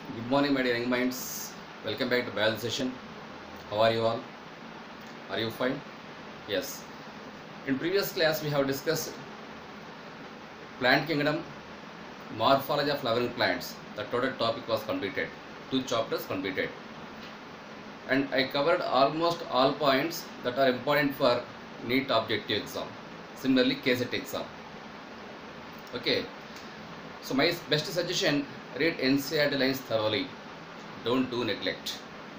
Good morning, my dear young minds. Welcome back to biology session. How are you all? Are you fine? Yes. In previous class, we have discussed plant kingdom, morphology of flowering plants. The total topic was completed. 2 chapters completed, and I covered almost all points that are important for NEET objective exam. Similarly, KCET exam. Okay. So my best suggestion: read NCERT lines thoroughly. Don't do neglect.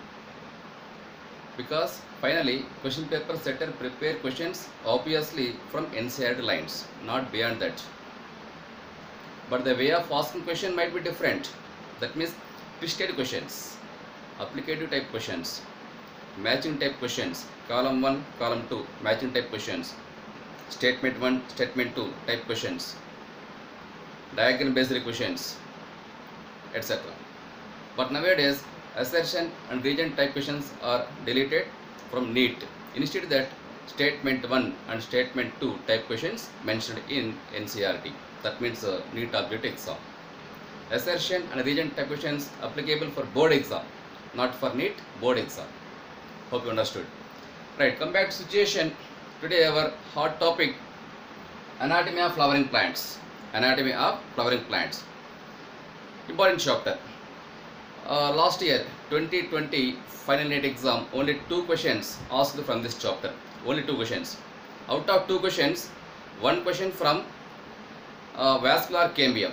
Because finally question paper setter prepare questions obviously from NCERT lines, not beyond that. But the way of asking question might be different. That means twisted questions, applicative type questions, matching type questions, column 1, column 2, matching type questions, statement 1, statement 2 type questions, diagram based questions, etc. But nowadays assertion and region type questions are deleted from NEET. Instead that statement 1 and statement 2 type questions mentioned in NCERT. That means NEET objective exam. Assertion and region type questions applicable for board exam, not for NEET, board exam. Hope you understood. Right, come back to situation. Today our hot topic, anatomy of flowering plants. Anatomy of flowering plants. Important chapter. Last year 2020 final NEET exam, only 2 questions asked from this chapter. Only 2 questions. Out of 2 questions, 1 question from vascular cambium,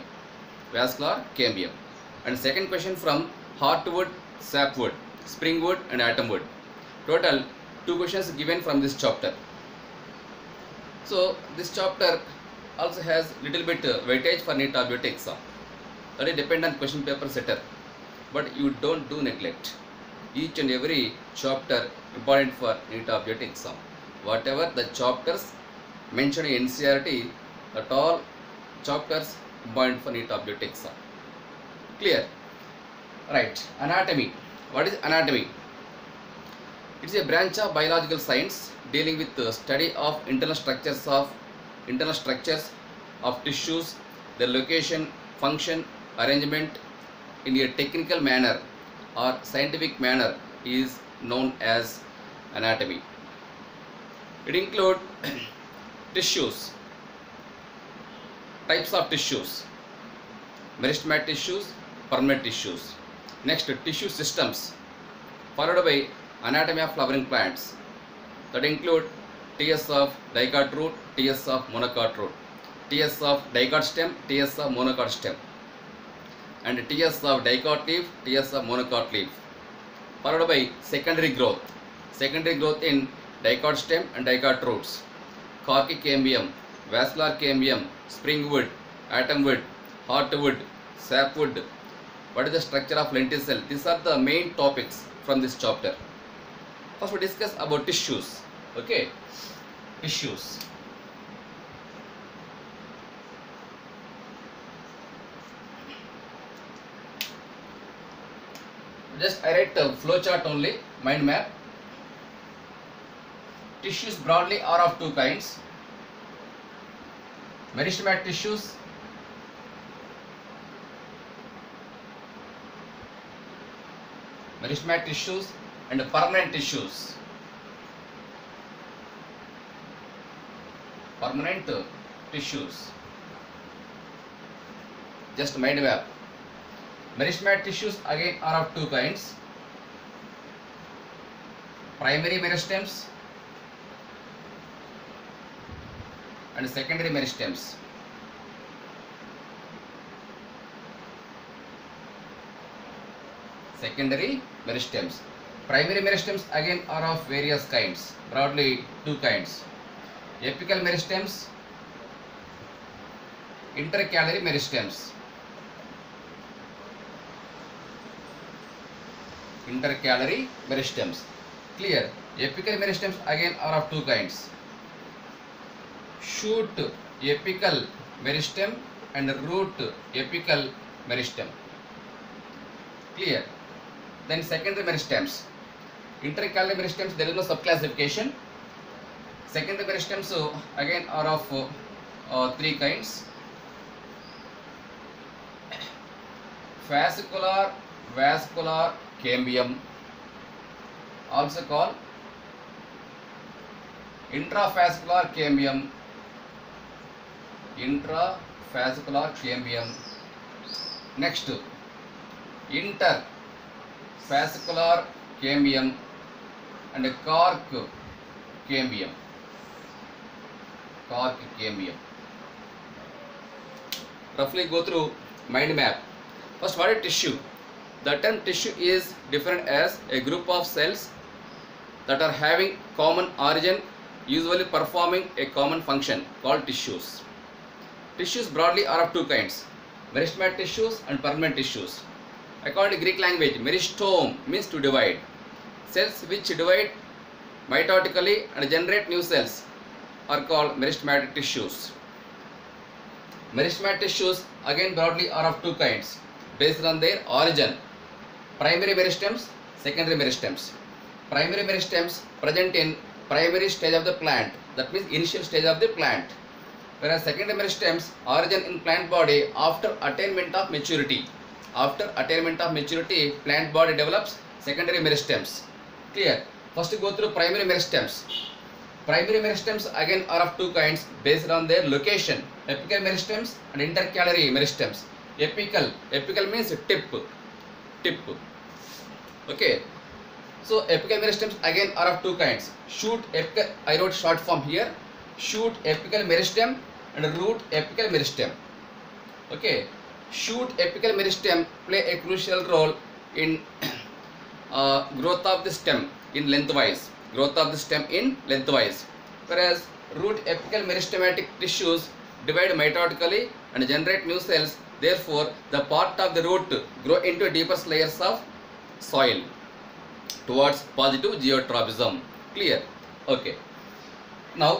and second question from heartwood, sapwood, springwood and atomwood. Total 2 questions given from this chapter. So this chapter also has little bit weightage for NEET objective exam. That is depend on question paper setter. But you don't do neglect. Each and every chapter important for NEET objective exam. Whatever the chapters mentioned in NCERT, that all chapters important for NEET objective exam. Clear? Right. Anatomy. What is anatomy? It is a branch of biological science dealing with the study of internal structures of tissues, their location, function, arrangement in a technical manner or scientific manner is known as anatomy. It includes tissues, types of tissues, meristematic tissues, permanent tissues. Next, tissue systems, followed by anatomy of flowering plants, that include TS of dicot root, TS of monocot root, TS of dicot stem, TS of monocot stem, and TS of dicot leaf, TS of monocot leaf, followed by secondary growth in dicot stem and dicot roots, corky cambium, vascular cambium, springwood, atomwood, heartwood, sapwood. What is the structure of lentil cell? These are the main topics from this chapter. First we discuss about tissues. Okay, tissues. Just I write a flow chart only, mind map. Tissues broadly are of 2 kinds: meristematic tissues and permanent tissues. Just mind map. Meristematic tissues again are of 2 kinds: primary meristems and secondary meristems. Primary meristems again are of various kinds, broadly 2 kinds: apical meristems, intercalary meristems. Clear? Apical meristems again are of 2 kinds: shoot apical meristem and root apical meristem. Clear? Then secondary meristems. Intercalary meristems, there is no subclassification. Secondary meristems again are of 3 kinds: fascicular, vascular cambium, also called intravascular cambium, intravascular cambium. Next, intervascular cambium and cork cambium. Cork cambium. Roughly go through mind map. First, what is tissue? The term tissue is defined as a group of cells that are having common origin, usually performing a common function, called tissues. Tissues broadly are of two kinds: meristematic tissues and permanent tissues. According to Greek language, meristome means to divide. Cells which divide mitotically and generate new cells are called meristematic tissues. Meristematic tissues again broadly are of two kinds based on their origin: primary meristems, secondary meristems. Primary meristems present in primary stage of the plant, that means initial stage of the plant, whereas secondary meristems origin in plant body after attainment of maturity. After attainment of maturity, plant body develops secondary meristems. Clear? First go through primary meristems. Primary meristems again are of two kinds based on their location: apical meristems and intercalary meristems. Apical means tip. Okay. So apical meristems again are of two kinds: shoot apical, I wrote short form here, shoot apical meristem and root apical meristem. Okay. Shoot apical meristem play a crucial role in growth of the stem in lengthwise. Whereas root apical meristematic tissues divide mitotically and generate new cells. Therefore, the part of the root grow into deeper layers of soil towards positive geotropism. Clear? Okay. Now,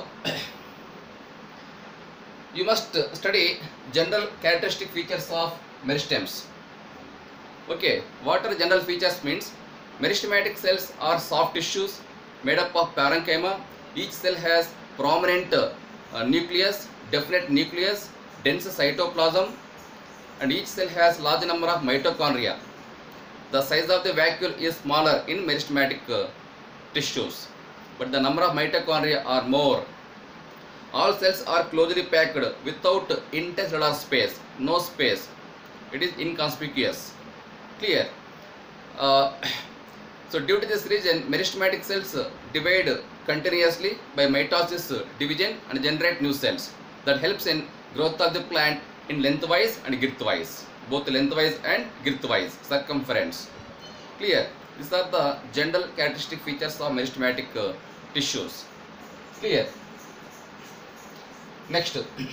you must study general characteristic features of meristems. Okay, what are general features means? Meristematic cells are soft tissues made up of parenchyma. Each cell has prominent nucleus, definite nucleus, dense cytoplasm, and each cell has large number of mitochondria. The size of the vacuole is smaller in meristematic tissues, but the number of mitochondria are more. All cells are closely packed without intercellular space, no space. It is inconspicuous. Clear? So due to this reason, meristematic cells divide continuously by mitosis division and generate new cells. That helps in growth of the plant in lengthwise and girthwise, both lengthwise and girthwise, circumference. Clear? These are the general characteristic features of meristematic tissues. Clear? Next,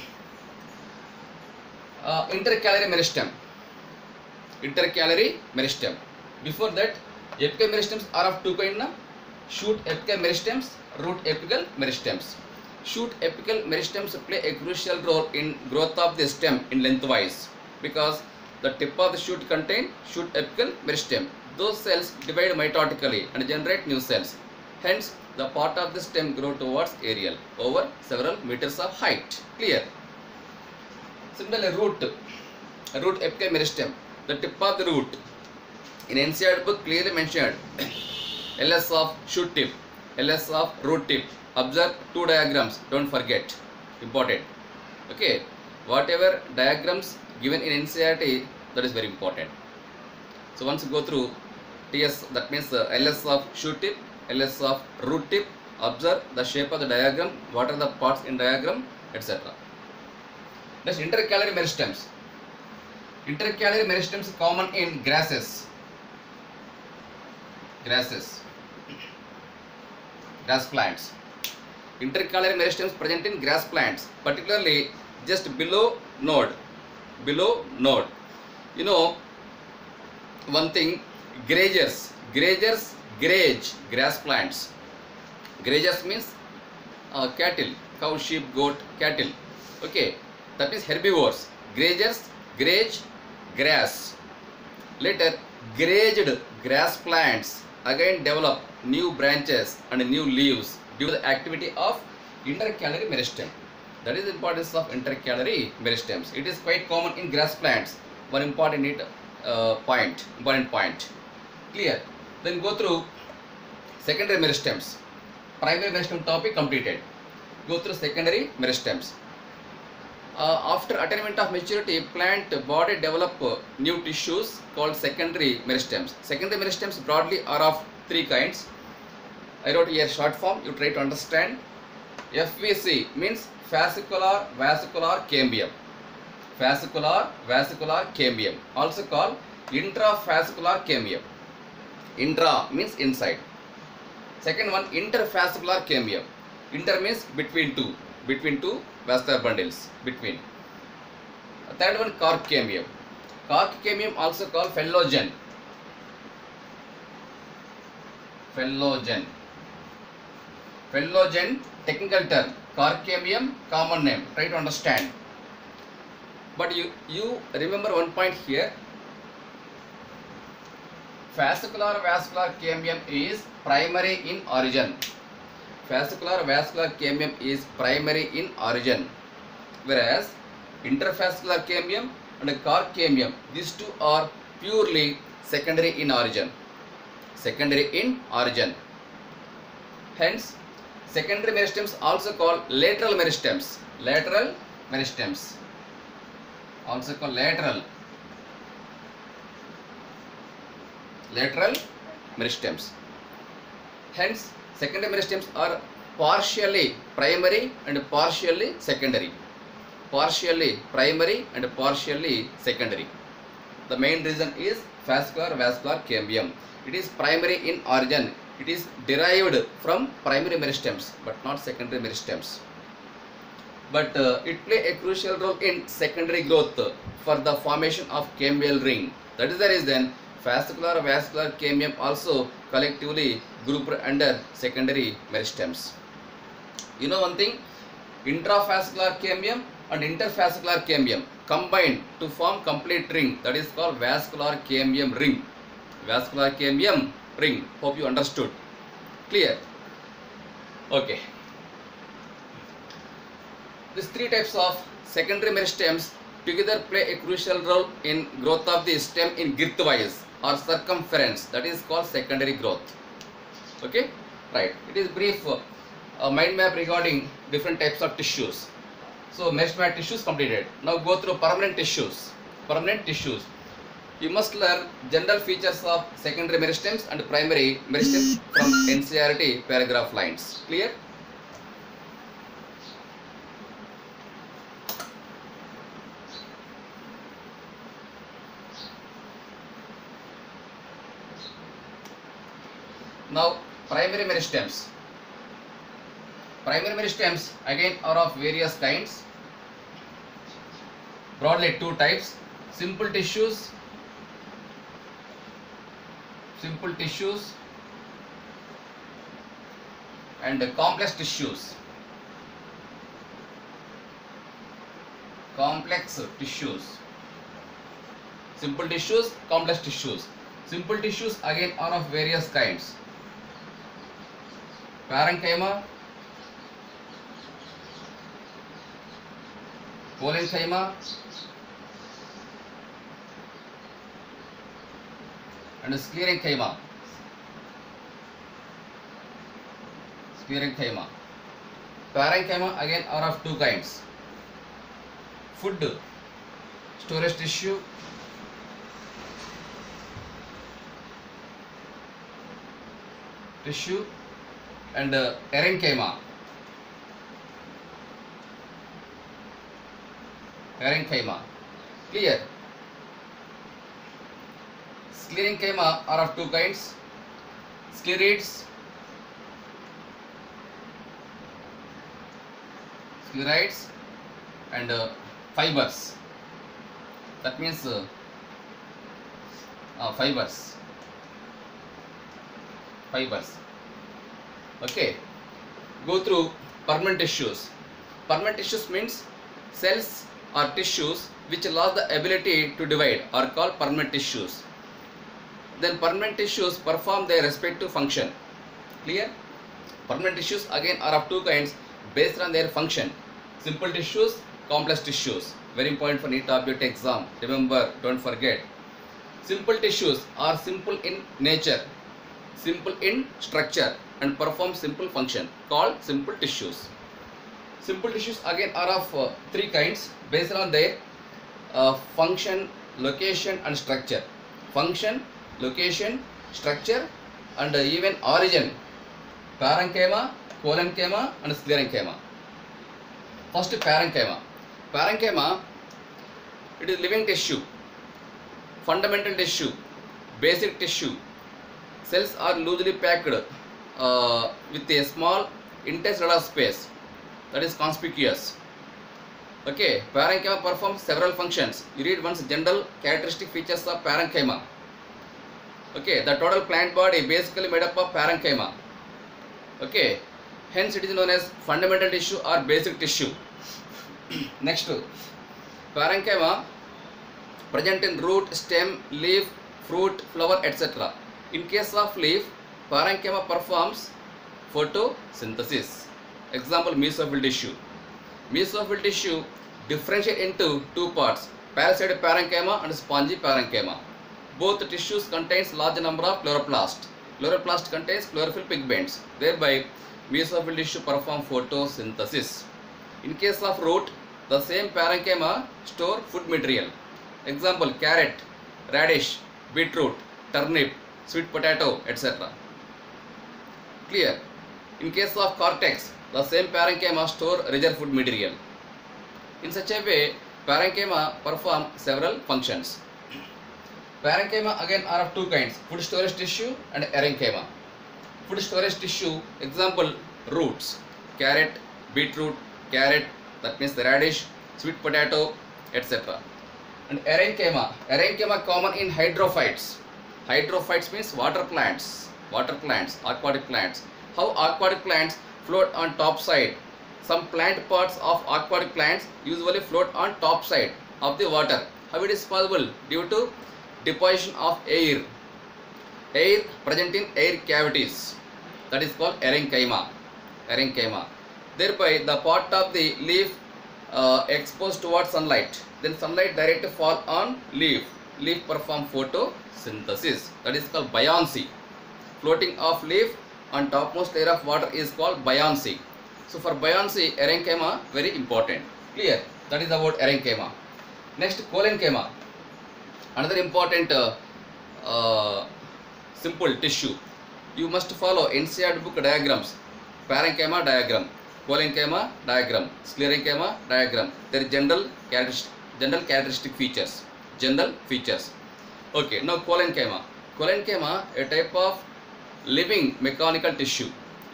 intercalary meristem. Intercalary meristem. Before that, apical meristems are of two kinds: shoot apical meristems, root apical meristems. Shoot apical meristems play a crucial role in growth of the stem in lengthwise because the tip of the shoot contain shoot apical meristem. Those cells divide mitotically and generate new cells. Hence, the part of the stem grow towards aerial over several meters of height. Clear? Similarly, root apical meristem, the tip of the root. In NCERT book clearly mentioned LS of shoot tip, LS of root tip. Observe two diagrams, don't forget, important. Okay, whatever diagrams given in NCERT, that is very important. So once you go through TS, that means LS of shoot tip, LS of root tip, observe the shape of the diagram, what are the parts in diagram, etc. Next, intercalary meristems. Intercalary meristems common in grasses, grass plants. Intercalary meristems present in grass plants, particularly just below node. You know one thing, grazers graze grass plants. Grazers means cattle, cow, sheep, goat, cattle. Okay, that means herbivores. Grazers graze grass. Later, grazed grass plants again develop new branches and new leaves due to the activity of intercalary meristem. That is the importance of intercalary meristems. It is quite common in grass plants. One important important point. Clear? Then go through secondary meristems. Primary meristem topic completed. Go through secondary meristems. After attainment of maturity, plant body develop new tissues called secondary meristems. Secondary meristems broadly are of three kinds. I wrote here short form, you try to understand. FVC means fascicular vesicular cambium. Fascicular vesicular cambium, also called intrafascicular cambium. Intra means inside. Second one, interfascicular cambium. Inter means between two vascular bundles, between. Third one, cork cambium. Cork cambium also called phellogen. Phellogen, technical term. Cork cambium, common name. Try to understand. But you remember one point here. Fascicular vascular cambium is primary in origin. Fascicular vascular cambium is primary in origin, whereas interfascicular cambium and cork cambium, these two are purely secondary in origin. Hence, secondary meristems also called lateral meristems. Also called lateral meristems. Hence, secondary meristems are partially primary and partially secondary. The main reason is fascicular vascular cambium. It is primary in origin. It is derived from primary meristems but not secondary meristems. But it play a crucial role in secondary growth for the formation of cambial ring. That is the reason fascicular vascular cambium also collectively grouped under secondary meristems. You know one thing, intrafascicular cambium and interfascicular cambium combined to form complete ring, that is called vascular cambium ring. Hope you understood. Clear? Okay. These three types of secondary meristems together play a crucial role in growth of the stem in girth-wise or circumference, that is called secondary growth. Okay, right. It is brief mind map regarding different types of tissues. So meristem tissues completed. Now go through permanent tissues. You must learn general features of secondary meristems and primary meristems from NCERT paragraph lines. Clear? Now, primary meristems. Primary meristems again are of various kinds. Broadly two types: simple tissues and complex tissues. Simple tissues, complex tissues. Simple tissues again are of various kinds: parenchyma, parenchyma, and sclerenchyma. Parenchyma again are of two kinds: food storage tissue and parenchyma. Clear? Sclerenchyma are of two kinds: sclerites and fibers. That means fibers. Okay. Go through permanent tissues. Permanent tissues means cells or tissues which lost the ability to divide are called permanent tissues. Then permanent tissues perform their respective function. Clear? Permanent tissues again are of two kinds based on their function: simple tissues, complex tissues. Very important for NEET object exam. Remember, don't forget. Simple tissues are simple in nature, simple in structure, and perform simple function called simple tissues. Simple tissues again are of three kinds based on their function, location, and structure. Function, location, structure, and even origin. Parenchyma, collenchyma, and sclerenchyma. First, parenchyma. Parenchyma, it is living tissue, fundamental tissue, basic tissue. Cells are loosely packed with a small interstitial space that is conspicuous. Okay, parenchyma performs several functions. You read once general characteristic features of parenchyma. Okay, the total plant body basically made up of parenchyma. Okay, hence it is known as fundamental tissue or basic tissue. Next, parenchyma present in root, stem, leaf, fruit, flower, etc. In case of leaf, parenchyma performs photosynthesis. Example, mesophyll tissue. Mesophyll tissue differentiate into two parts, parasite parenchyma and spongy parenchyma. Both tissues contains large number of chloroplast. Chloroplast contains chlorophyll pigments. Thereby, mesophyll tissue perform photosynthesis. In case of root, the same parenchyma store food material. Example, carrot, radish, beetroot, turnip, sweet potato, etc. Clear? In case of cortex, the same parenchyma store reserve food material. In such a way, parenchyma perform several functions. Parenchyma again are of two kinds, food storage tissue and erenchyma. Food storage tissue, example, roots, carrot, beetroot, carrot, that means the radish, sweet potato, etc. And erenchyma common in hydrophytes. Hydrophytes means water plants, aquatic plants. How aquatic plants float on top side? Some plant parts of aquatic plants usually float on top side of the water. How it is possible? Due to deposition of air present in air cavities. That is called erenchyma. Thereby, the part of the leaf exposed towards sunlight. Then sunlight directly fall on leaf. Leaf perform photosynthesis. That is called buoyancy. Floating of leaf on topmost layer of water is called buoyancy. So for buoyancy, erenchyma very important. Clear? That is about erenchyma. Next, collenchyma. Another important simple tissue. You must follow NCERT book diagrams. Parenchyma diagram, collenchyma diagram, sclerenchyma diagram. There is general characteristic features. Okay, now collenchyma. Collenchyma, a type of living mechanical tissue.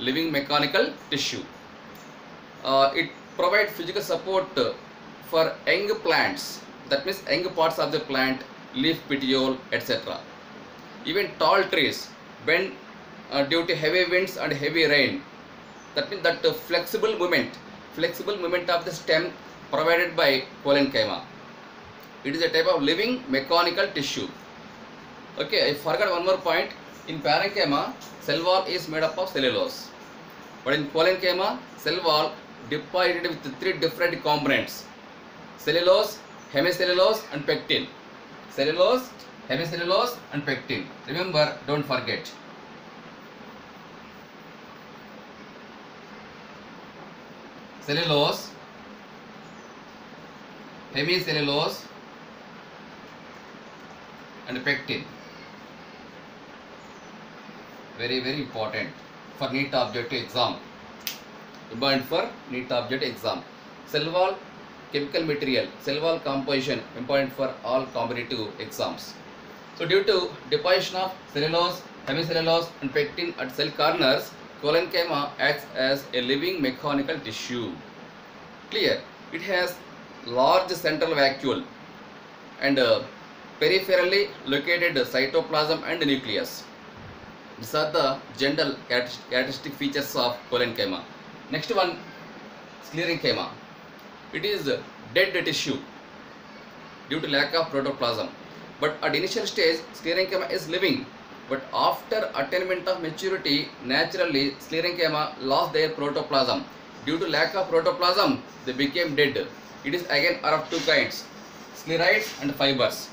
It provides physical support for young plants. That means young parts of the plant, leaf petiole, etc. Even tall trees bend due to heavy winds and heavy rain. That means that flexible movement of the stem provided by collenchyma. It is a type of living mechanical tissue. Okay, I forgot one more point. In parenchyma, cell wall is made up of cellulose. But in collenchyma, cell wall divided with three different components: cellulose, hemicellulose, and pectin. Cellulose, hemicellulose, and pectin. Remember, don't forget. Cellulose, hemicellulose, and pectin. Very, very important for NEET objective exam. Important for NEET objective exam. Cell wall, chemical material, cell wall composition, important for all competitive exams. So due to deposition of cellulose, hemicellulose, and pectin at cell corners, collenchyma acts as a living mechanical tissue. Clear? It has large central vacuole and peripherally located cytoplasm and nucleus. These are the general characteristic features of collenchyma. Next one, sclerenchyma. It is dead tissue due to lack of protoplasm. But at initial stage, sclerenchyma is living. But after attainment of maturity, naturally sclerenchyma lost their protoplasm. Due to lack of protoplasm, they became dead. It is again of two kinds, sclerites and fibers.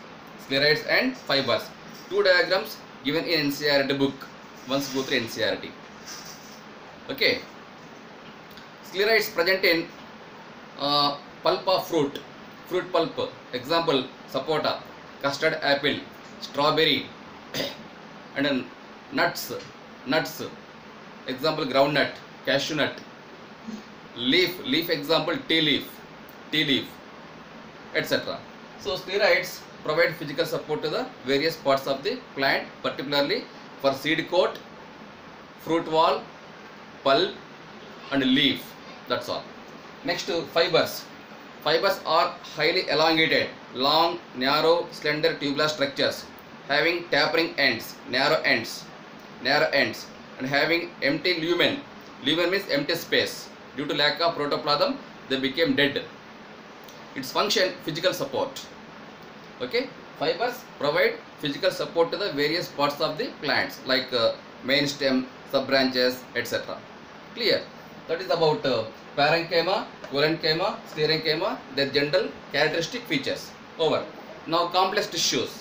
scleroids and fibers. Two diagrams given in NCERT book. Once go through NCERT. Okay. Scleroids present in pulp of fruit pulp. Example: sapota, custard apple, strawberry, and then nuts. Example: groundnut, cashew nut. Leaf example: tea leaf, etc. So steroids provide physical support to the various parts of the plant, particularly for seed coat, fruit wall, pulp, and leaf. That's all. Next, fibers. Fibers are highly elongated, long, narrow, slender tubular structures having tapering ends, narrow ends, and having empty lumen. Lumen means empty space. Due to lack of protoplasm, they became dead. Its function: physical support. Okay, fibers provide physical support to the various parts of the plants like main stem, sub-branches, etc. Clear? That is about parenchyma, collenchyma, sclerenchyma, their general characteristic features. Over. Now complex tissues.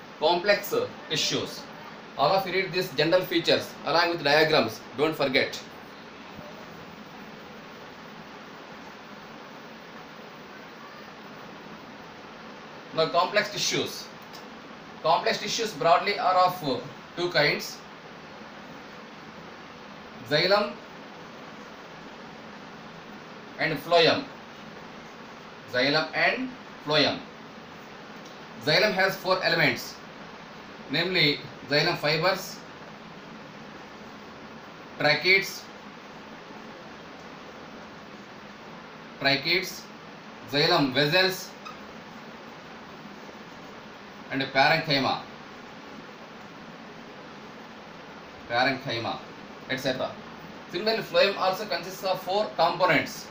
All of you read these general features along with diagrams. Don't forget. Now complex tissues. Complex tissues broadly are of two kinds: xylem and phloem. Xylem has four elements, namely xylem fibers, tracheids, xylem vessels, and parenchyma, etc. Similarly, phloem also consists of four components,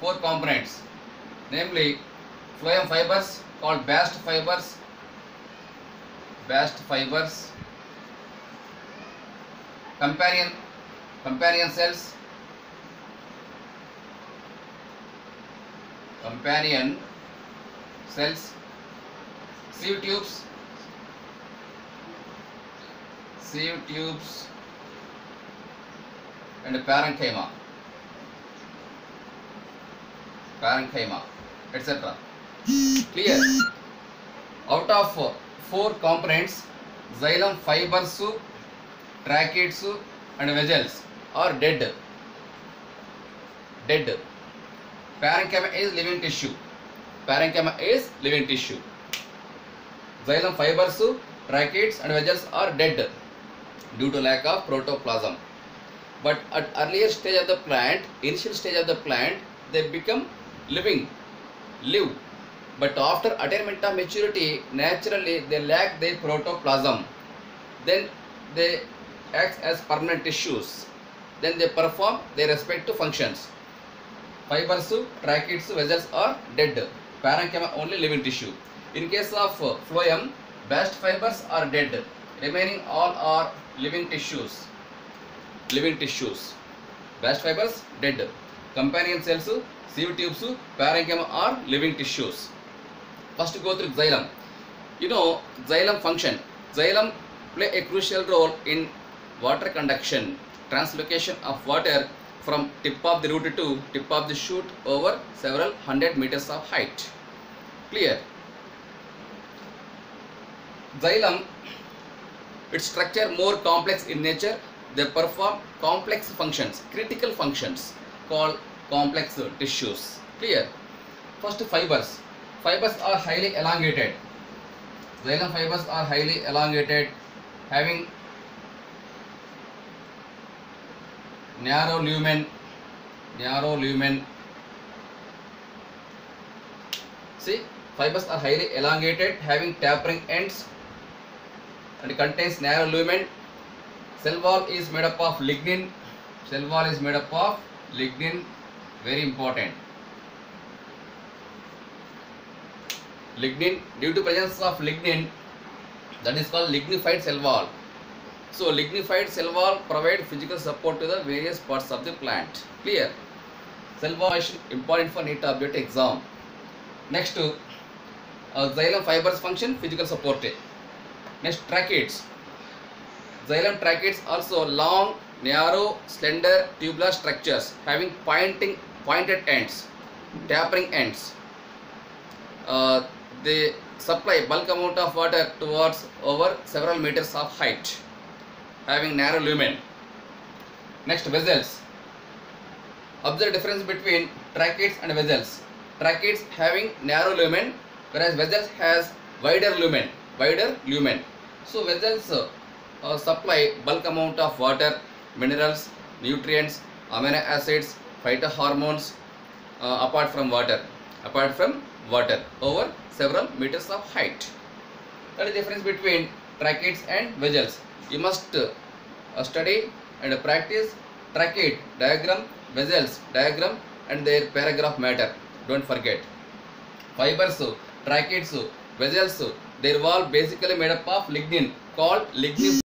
namely phloem fibers called bast fibers, companion cells, sieve tubes, and parenchyma, etc. Clear? Out of four components, xylem fibers, tracheids, and vessels are dead. Parenchyma is living tissue. Xylem fibers, tracheids, and vessels are dead due to lack of protoplasm. But at earlier stage of the plant, initial stage of the plant, they become live. But after attainment of maturity, naturally they lack their protoplasm. Then they act as permanent tissues. Then they perform their respective functions. Fibers, tracheids, vessels are dead. Parenchyma only living tissue. In case of phloem, bast fibers are dead. Remaining all are living tissues. Bast fibers dead. Companion cells, sieve tubes, parenchyma are living tissues. First go through xylem. You know xylem function. Xylem play a crucial role in water conduction, translocation of water from tip of the root to tip of the shoot over several hundred meters of height. Clear? Xylem, its structure more complex in nature. They perform complex functions, critical functions called complex tissues. Clear? First, fibers. Fibers are highly elongated. Xylem fibers are highly elongated, having narrow lumen. See, fibers are highly elongated, having tapering ends, and contains narrow lumen. Cell wall is made up of lignin. Very important. Lignin, due to presence of lignin, that is called lignified cell wall. So lignified cell wall provide physical support to the various parts of the plant. Clear? Cell wall is important for NEET object exam. Next, Xylem fibers function physical support. Next, tracheids. Xylem tracheids also long, narrow, slender, tubular structures having pointed ends, tapering ends. They supply bulk amount of water towards over several meters of height, having narrow lumen. Next, vessels. Observe the difference between tracheids and vessels. Tracheids having narrow lumen, whereas vessels has wider lumen. So vessels supply bulk amount of water, minerals, nutrients, amino acids, phytohormones apart from water over several meters of height. That is the difference between tracheids and vessels. You must study and practice tracheid diagram, vessels diagram and their paragraph matter. Don't forget. Fibers, tracheids, vessels, they are all basically made up of lignin called lignin.